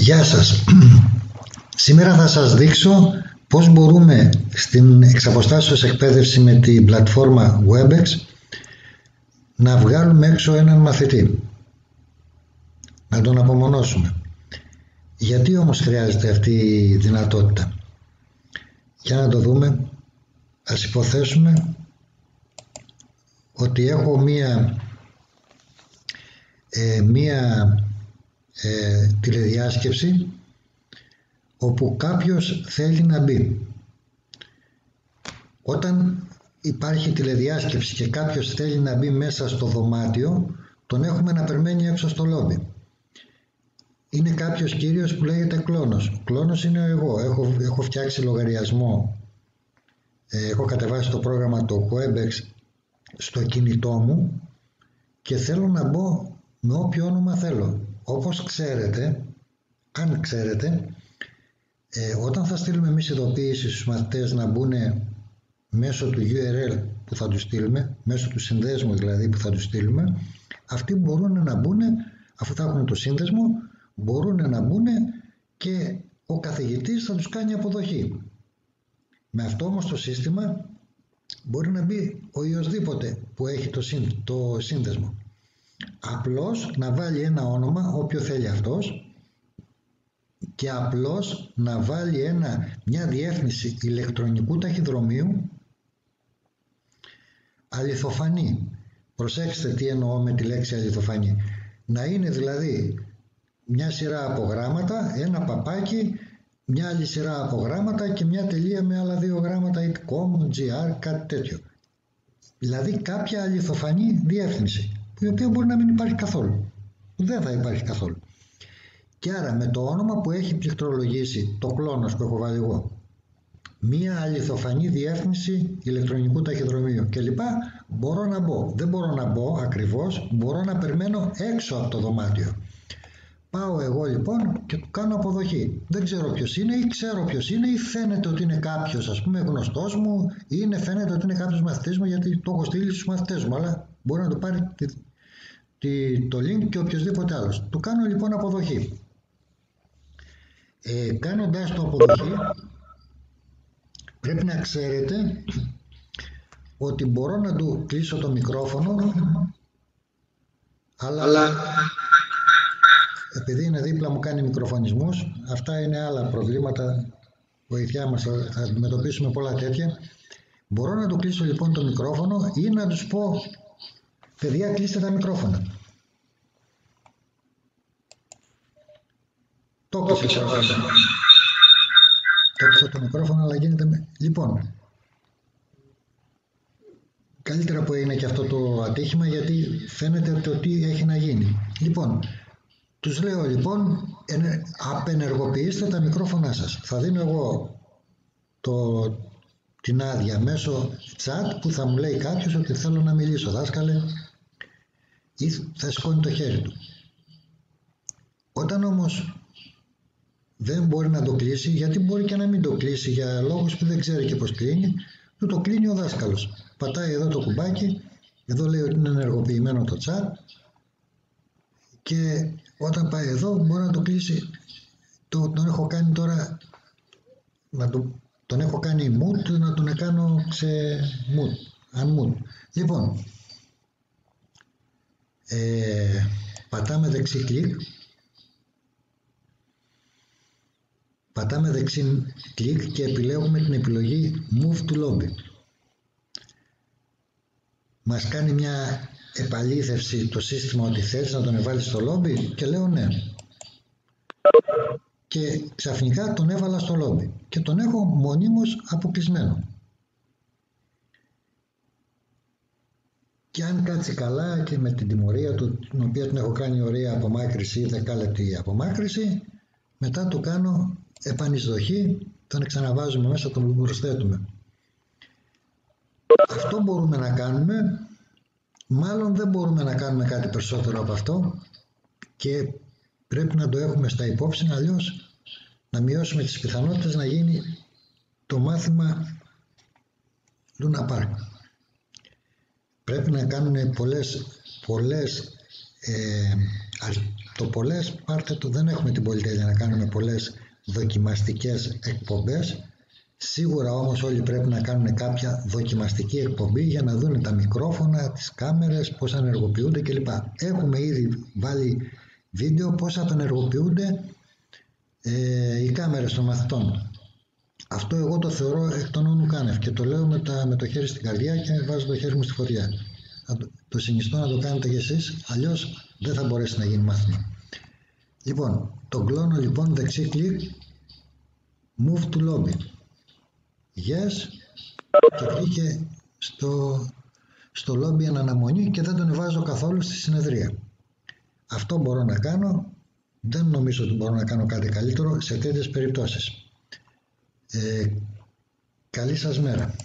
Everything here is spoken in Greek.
Γεια σας. Σήμερα θα σας δείξω πώς μπορούμε στην εξαποστάσεως εκπαίδευση με την πλατφόρμα Webex να βγάλουμε έξω έναν μαθητή, να τον απομονώσουμε. Γιατί όμως χρειάζεται αυτή η δυνατότητα? Για να το δούμε. Ας υποθέσουμε ότι έχω μία τηλεδιάσκεψη όπου κάποιος θέλει να μπει. Όταν υπάρχει τηλεδιάσκεψη και κάποιος θέλει να μπει μέσα στο δωμάτιο, τον έχουμε να περιμένει έξω στο λόμπι. Είναι κάποιος κύριος που λέγεται Κλόνος. Κλόνος είναι εγώ. Έχω φτιάξει λογαριασμό. Έχω κατεβάσει το πρόγραμμα το Webex στο κινητό μου και θέλω να μπω με όποιο όνομα θέλω. Όπως ξέρετε, αν ξέρετε, όταν θα στείλουμε εμείς ειδοποίηση στους μαθητές να μπουν μέσω του URL που θα τους στείλουμε, μέσω του συνδέσμου δηλαδή που θα τους στείλουμε, αυτοί μπορούν να μπουν, αφού θα έχουν το σύνδεσμο, μπορούν να μπουν και ο καθηγητής θα τους κάνει αποδοχή. Με αυτό όμως το σύστημα μπορεί να μπει οποιοσδήποτε που έχει το σύνδεσμο. Απλώς να βάλει ένα όνομα, όποιο θέλει αυτός, και απλώς να βάλει μια διεύθυνση ηλεκτρονικού ταχυδρομείου αληθοφανή. Προσέξτε τι εννοώ με τη λέξη αληθοφανή. Να είναι δηλαδή μια σειρά από γράμματα, ένα παπάκι, μια άλλη σειρά από γράμματα και μια τελεία με άλλα δύο γράμματα, ή com, gr, κάτι τέτοιο. Δηλαδή κάποια αληθοφανή διεύθυνση, η οποία μπορεί να μην υπάρχει καθόλου. Δεν θα υπάρχει καθόλου. Και άρα με το όνομα που έχει πληκτρολογήσει το Κλόνος που έχω βάλει εγώ, μία αληθοφανή διεύθυνση ηλεκτρονικού ταχυδρομείου κλπ, μπορώ να μπω. Δεν μπορώ να μπω ακριβώς, μπορώ να περιμένω έξω από το δωμάτιο. Πάω εγώ λοιπόν και του κάνω αποδοχή. Δεν ξέρω ποιος είναι ή ξέρω ποιος είναι, ή φαίνεται ότι είναι κάποιος, ας πούμε, γνωστός μου, ή φαίνεται ότι είναι κάποιος μαθητής μου γιατί το έχω στείλει στους μαθητές μου, αλλά μπορεί να του πάρει το link και οποιοδήποτε άλλος. Του κάνω λοιπόν αποδοχή. Κάνοντας το αποδοχή, πρέπει να ξέρετε ότι μπορώ να του κλείσω το μικρόφωνο, αλλά επειδή είναι δίπλα μου κάνει μικροφωνισμούς, αυτά είναι άλλα προβλήματα, βοηθιά μας, θα αντιμετωπίσουμε πολλά τέτοια. Μπορώ να του κλείσω λοιπόν το μικρόφωνο ή να τους πω, παιδιά, κλείστε τα μικρόφωνα. Το κλείσα το μικρόφωνο, αλλά γίνεται. Λοιπόν, καλύτερα που είναι και αυτό το ατύχημα, γιατί φαίνεται το τι έχει να γίνει. Λοιπόν, τους λέω λοιπόν, απενεργοποιήστε τα μικρόφωνά σας. Θα δίνω εγώ την άδεια μέσω chat που θα μου λέει κάποιος ότι θέλω να μιλήσω, δάσκαλε, ή θα σηκώνει το χέρι του. Όταν όμως δεν μπορεί να το κλείσει, γιατί μπορεί και να μην το κλείσει για λόγους που δεν ξέρει και πώς κλείνει, του το κλείνει ο δάσκαλος. Πατάει εδώ το κουμπάκι, εδώ λέει ότι είναι ενεργοποιημένο το chat, και όταν πάει εδώ μπορεί να το κλείσει. Τον έχω κάνει τώρα, τον έχω κάνει mute, να τον κάνω unmute. Λοιπόν, πατάμε δεξί κλικ. Πατάμε δεξί κλικ και επιλέγουμε την επιλογή Move to Lobby. Μας κάνει μια επαλήθευση το σύστημα ότι θέλεις να τον εβάλεις στο lobby και λέω ναι. Και ξαφνικά τον έβαλα στο lobby και τον έχω μονίμως αποκλεισμένο. Και αν κάτσει καλά και με την τιμωρία του, την οποία την έχω κάνει ωραία απομάκρυση ή 10 λεπτή απομάκρυση, μετά του κάνω επανεισδοχή, τον ξαναβάζουμε μέσα, τον προσθέτουμε. Αυτό μπορούμε να κάνουμε, μάλλον δεν μπορούμε να κάνουμε κάτι περισσότερο από αυτό και πρέπει να το έχουμε στα υπόψη, αλλιώς να μειώσουμε τις πιθανότητες να γίνει το μάθημα Luna Park. Πρέπει να κάνουν πολλές Το πολλές, πάρτε το, δεν έχουμε την πολυτέλεια να κάνουμε πολλές δοκιμαστικές εκπομπές. Σίγουρα όμως όλοι πρέπει να κάνουν κάποια δοκιμαστική εκπομπή για να δουν τα μικρόφωνα, τις κάμερες, πώς ενεργοποιούνται κλπ. Έχουμε ήδη βάλει βίντεο πώς θα ενεργοποιούνται οι κάμερες των μαθητών. Αυτό εγώ το θεωρώ εκ των όνου κάνευ και το λέω με το χέρι στην καρδιά και βάζω το χέρι μου στη φωτιά. Το συνιστώ να το κάνετε κι εσείς, αλλιώς δεν θα μπορέσει να γίνει μάθημα. Λοιπόν, τον κλώνω λοιπόν δεξί κλικ, move to lobby. Yes, και βγήκε στο lobby εν αναμονή και δεν τον βάζω καθόλου στη συνεδρία. Αυτό μπορώ να κάνω, δεν νομίζω ότι μπορώ να κάνω κάτι καλύτερο σε τέτοιες περιπτώσεις. Καλή σας μέρα.